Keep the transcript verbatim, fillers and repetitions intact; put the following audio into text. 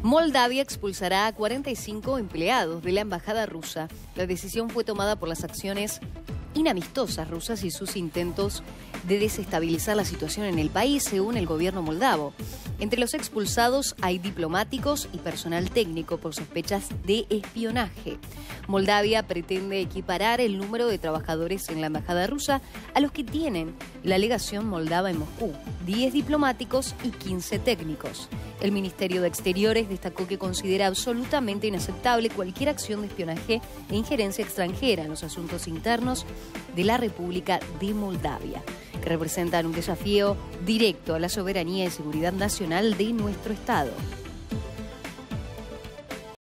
Moldavia expulsará a cuarenta y cinco empleados de la embajada rusa. La decisión fue tomada por las acciones inamistosas rusas y sus intentos de desestabilizar la situación en el país, según el gobierno moldavo. Entre los expulsados hay diplomáticos y personal técnico por sospechas de espionaje. Moldavia pretende equiparar el número de trabajadores en la embajada rusa a los que tienen la legación moldava en Moscú, diez diplomáticos y quince técnicos. El Ministerio de Exteriores destacó que considera absolutamente inaceptable cualquier acción de espionaje e injerencia extranjera en los asuntos internos de la República de Moldavia, que representan un desafío directo a la soberanía y seguridad nacional de nuestro Estado.